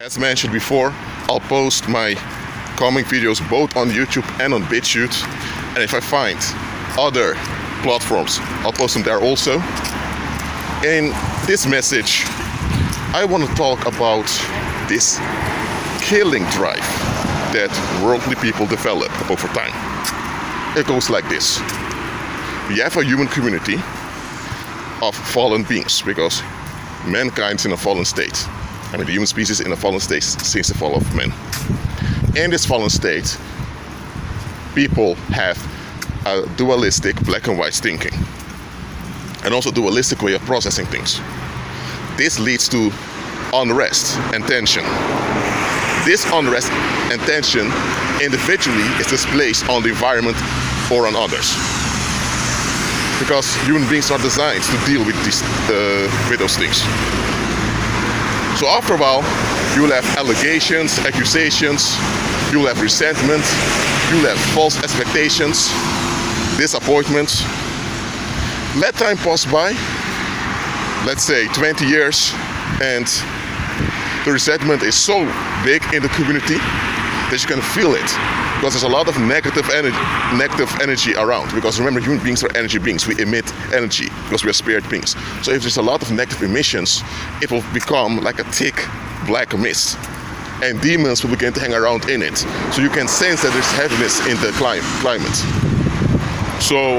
As mentioned before, I'll post my coming videos both on YouTube and on BitChute, and if I find other platforms, I'll post them there also. In this message, I want to talk about this killing drive that worldly people develop over time. It goes like this. We have a human community of fallen beings because mankind is in a fallen state. I mean, the human species is in a fallen state since the fall of man. In this fallen state, people have a dualistic black and white thinking, and also dualistic way of processing things. This leads to unrest and tension. This unrest and tension individually is displaced on the environment or on others, because human beings are designed to deal with those things. So after a while, you will have allegations, accusations, you will have resentment, you will have false expectations, disappointments. Let time pass by, let's say 20 years, and the resentment is so big in the community that you can feel it, because there's a lot of negative energy around. Because remember, human beings are energy beings. We emit energy because we are spirit beings. So if there's a lot of negative emissions, it will become like a thick black mist, and demons will begin to hang around in it. So you can sense that there's heaviness in the climate. So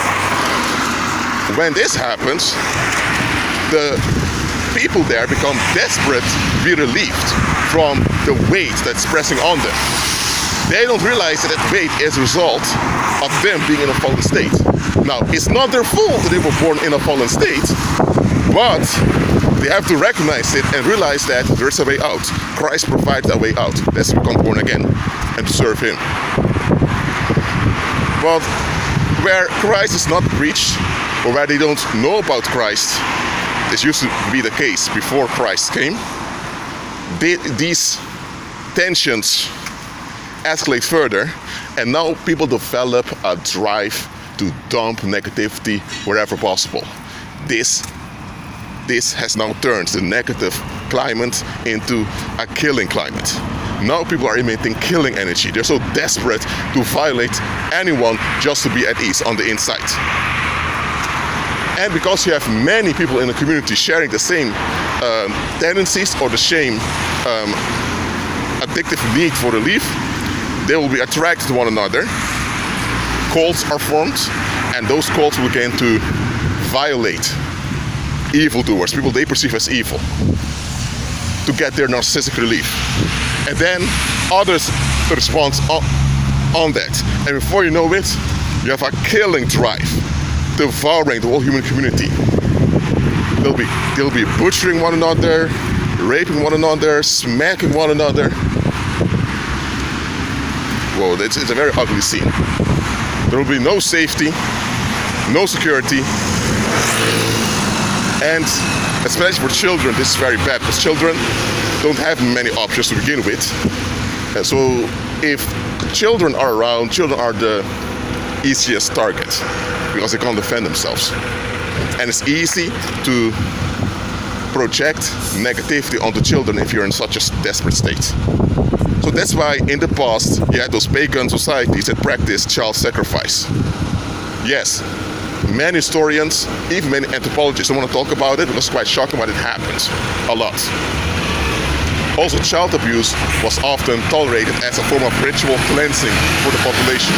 when this happens, the people there become desperate to be relieved from the weight that's pressing on them. They don't realize that that weight is a result of them being in a fallen state. Now, it's not their fault that they were born in a fallen state, but they have to recognize it and realize that there's a way out. Christ provides a way out. That's to become born again and to serve Him. But where Christ is not preached, or where they don't know about Christ, this used to be the case before Christ came, these tensions escalate further, and now people develop a drive to dump negativity wherever possible. This has now turned the negative climate into a killing climate. Now people are emitting killing energy. They're so desperate to violate anyone just to be at ease on the inside. And because you have many people in the community sharing the same tendencies or the same addictive need for relief, they will be attracted to one another. Cults are formed, and those cults will begin to violate evildoers, people they perceive as evil, to get their narcissistic relief. And then others respond on that. And before you know it, you have a killing drive devouring the whole human community. They'll be butchering one another, raping one another, smacking one another. Whoa, it's a very ugly scene. There will be no safety, no security, and especially for children, this is very bad, because children don't have many options to begin with. And so if children are around, children are the easiest target, because they can't defend themselves. And it's easy to project negativity onto children if you're in such a desperate state. So that's why in the past you had those pagan societies that practiced child sacrifice. Yes, many historians, even many anthropologists don't want to talk about it, because it's quite shocking, but it happens a lot. Also, child abuse was often tolerated as a form of ritual cleansing for the population.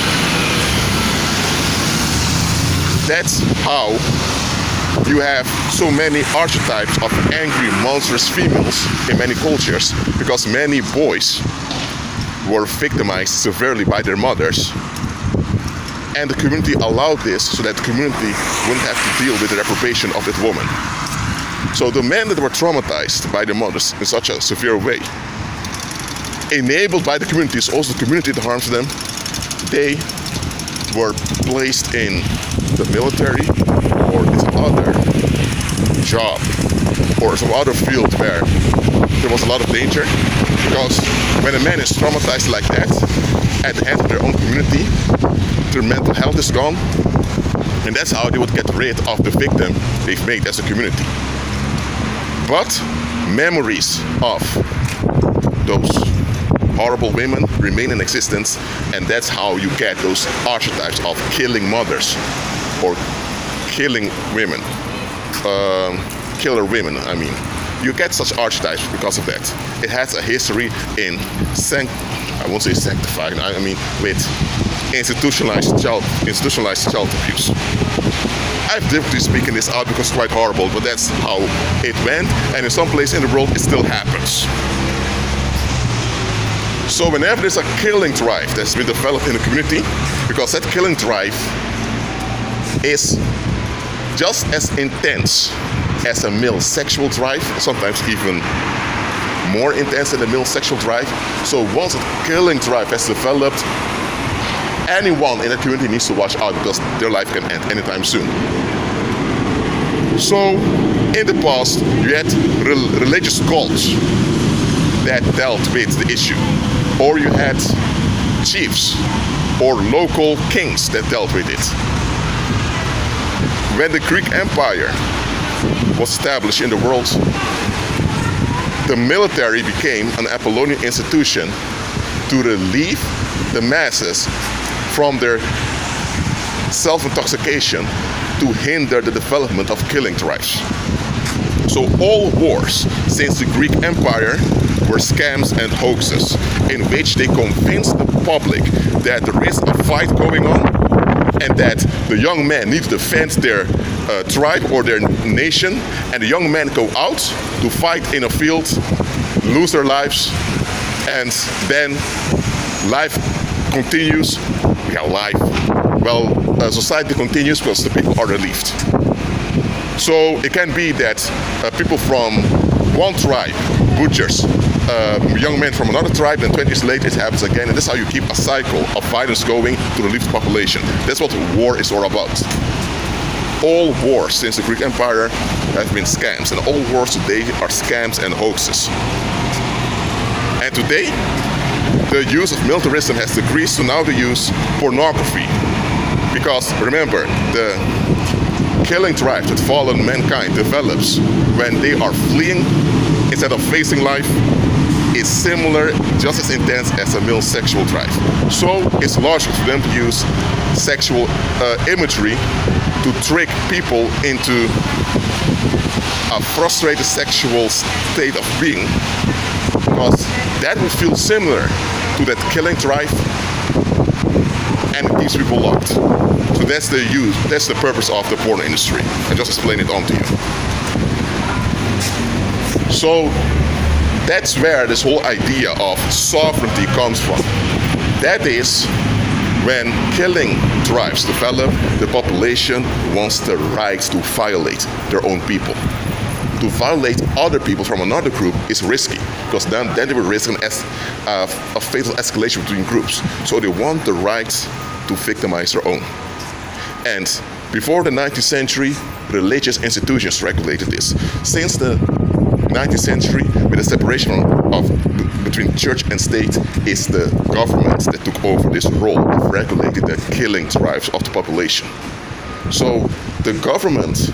That's how you have so many archetypes of angry, monstrous females in many cultures, because many boys were victimized severely by their mothers. And the community allowed this so that the community wouldn't have to deal with the reprobation of that woman. So the men that were traumatized by their mothers in such a severe way, enabled by the community, is also the community that harms them, they were placed in the military or in some other job or some other field where there was a lot of danger. Because when a man is traumatized like that at the hands of their own community, their mental health is gone, and that's how they would get rid of the victim they've made as a community. But memories of those horrible women remain in existence, and that's how you get those archetypes of killing mothers or killing women, killer women, I mean. You get such archetypes because of that. It has a history in, I won't say sanctified, I mean with institutionalized child abuse. I have difficulty speaking this out because it's quite horrible, but that's how it went, and in some place in the world it still happens. So whenever there's a killing drive that's been developed in the community, because that killing drive is just as intense as a male sexual drive, sometimes even more intense than a male sexual drive. So once a killing drive has developed, anyone in the community needs to watch out because their life can end anytime soon. So in the past, you had religious cults that dealt with the issue, or you had chiefs or local kings that dealt with it. When the Greek Empire was established in the world, the military became an Apollonian institution to relieve the masses from their self-intoxication to hinder the development of killing drives. So all wars since the Greek Empire were scams and hoaxes in which they convinced the public that there is a fight going on and that the young men need to defend their tribe or their nation, and the young men go out to fight in a field, lose their lives, and then life continues. Society continues because the people are relieved. So it can be that people from one tribe, butchers, young men from another tribe, then 20 years later it happens again, and that's how you keep a cycle of violence going to relieve the population. That's what war is all about. All wars since the Greek Empire have been scams, and all wars today are scams and hoaxes. And today, the use of militarism has decreased to now the use pornography. Because remember, the killing drive that fallen mankind develops when they are fleeing instead of facing life is similar, just as intense as a male sexual drive. So it's logical for them to use sexual imagery to trick people into a frustrated sexual state of being, because that will feel similar to that killing drive, and it keeps people locked. So that's the purpose of the porn industry. I just explained it on to you. So that's where this whole idea of sovereignty comes from. That is, when killing drives develop, the population wants the right to violate their own people. To violate other people from another group is risky, because then they will risk a fatal escalation between groups. So they want the right to victimize their own. And before the 19th century, religious institutions regulated this. Since the 19th century, with the separation between church and state, it's the government that took over this role of regulating the killing drives of the population. So the government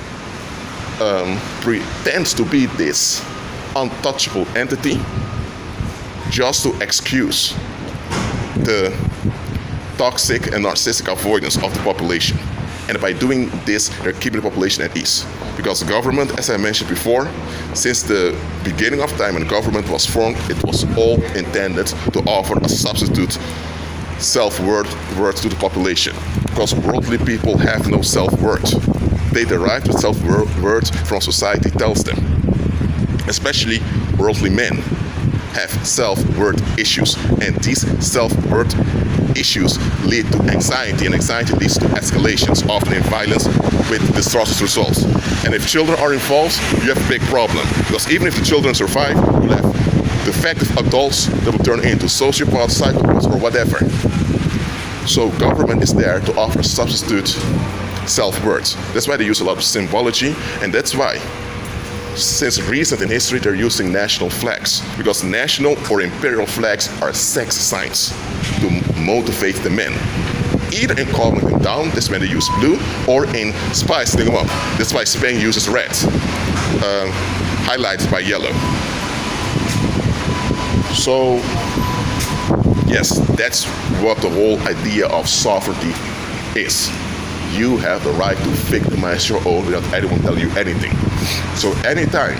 pretends to be this untouchable entity just to excuse the toxic and narcissistic avoidance of the population. And by doing this, they're keeping the population at ease. Because the government, as I mentioned before, since the beginning of time when government was formed, it was all intended to offer a substitute self-worth to the population. Because worldly people have no self-worth. They derive the self-worth from society tells them. Especially worldly men have self-worth issues, and these self-worth issues lead to anxiety, and anxiety leads to escalations, often in violence with disastrous results. And if children are involved, you have a big problem, because even if the children survive, you have defective adults that will turn into sociopaths, psychopaths, or whatever. So government is there to offer a substitute self-worth. That's why they use a lot of symbology, and that's why since recent in history they're using national flags, because national or imperial flags are sex signs to motivate the men. Either in calming them down, that's when they use blue, or in spicing them up. That's why Spain uses red, highlighted by yellow. So, yes, that's what the whole idea of sovereignty is. You have the right to victimize your own without anyone telling you anything. So anytime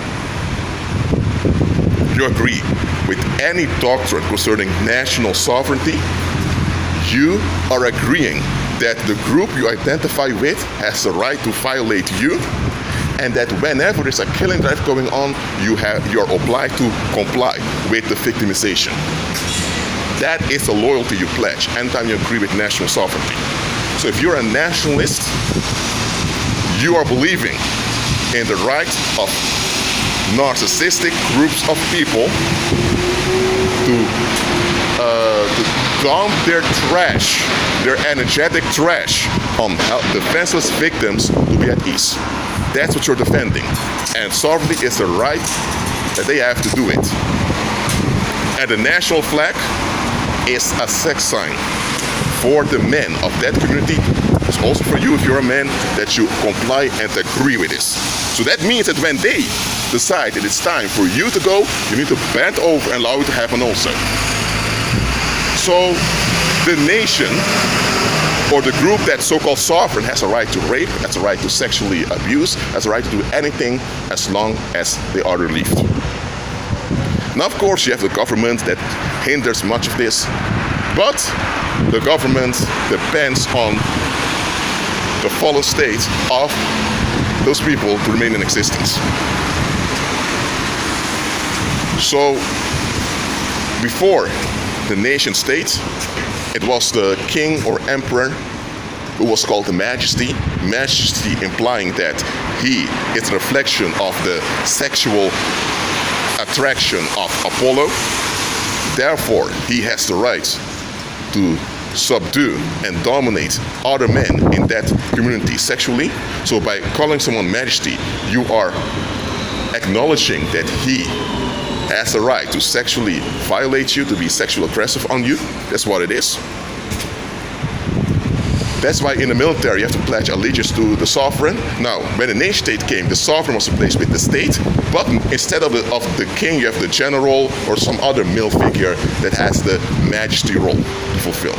you agree with any doctrine concerning national sovereignty, you are agreeing that the group you identify with has the right to violate you, and that whenever there's a killing drive going on, you are obliged to comply with the victimization. That is the loyalty you pledge anytime you agree with national sovereignty. So if you're a nationalist, you are believing in the right of narcissistic groups of people to dump their trash, their energetic trash, on defenseless victims to be at ease. That's what you're defending. And sovereignty is the right that they have to do it. And the national flag is a sex sign for the men of that community. It's also for you, if you're a man, that you comply and agree with this. So that means that when they decide that it's time for you to go, you need to bend over and allow it to happen also. So the nation, or the group that's so-called sovereign, has a right to rape, has a right to sexually abuse, has a right to do anything as long as they are relieved. Now, of course, you have the government that hinders much of this, but the government depends on the fallen state of those people to remain in existence. So, before the nation state, it was the king or emperor who was called the majesty. Majesty implying that he is a reflection of the sexual attraction of Apollo. Therefore, he has the right to subdue and dominate other men in that community sexually. So by calling someone majesty, you are acknowledging that he has the right to sexually violate you, to be sexually aggressive on you. That's what it is. That's why in the military you have to pledge allegiance to the sovereign. Now, when the nation state came, the sovereign was replaced with the state, but instead of the king, you have the general or some other male figure that has the majesty role to fulfill.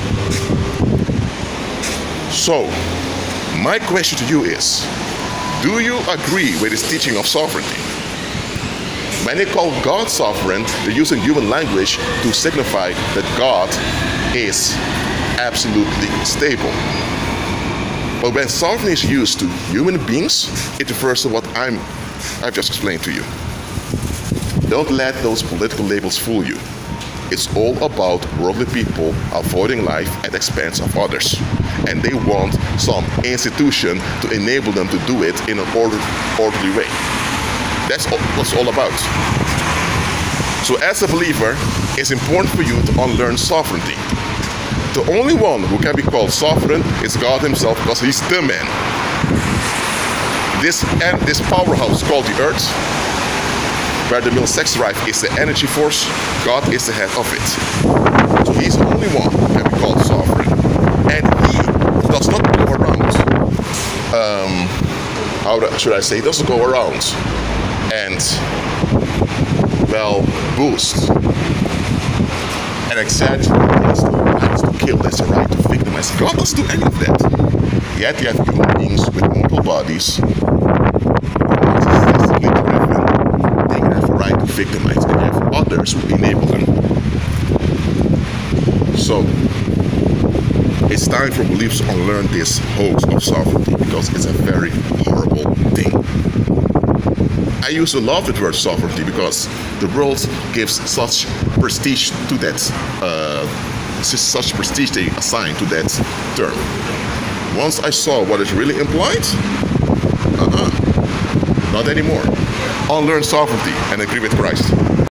So, my question to you is, do you agree with this teaching of sovereignty? When they call God sovereign, they're using human language to signify that God is absolutely stable. But when sovereignty is used to human beings, it refers to what I've just explained to you. Don't let those political labels fool you. It's all about worldly people avoiding life at the expense of others. And they want some institution to enable them to do it in an orderly way. That's what it's all about. So as a believer, it's important for you to unlearn sovereignty. The only one who can be called sovereign is God himself, because he's the man. This powerhouse called the earth, where the male sex drive is the energy force, God is the head of it. So he's the only one who can be called sovereign. And he does not go around, he doesn't go around and, well, boost and exaggerate to kill, that's a right to victimize. God doesn't do any of that. Yet you have human beings with mortal bodies who are narcissistically driven. They have a right to victimize, and you have others who enable them. So it's time for believers to unlearn this hoax of sovereignty, because it's a very horrible thing. I used to love the word sovereignty because the world gives such prestige to that, such prestige they assign to that term. Once I saw what it really implied, not anymore. Unlearn sovereignty and agree with Christ.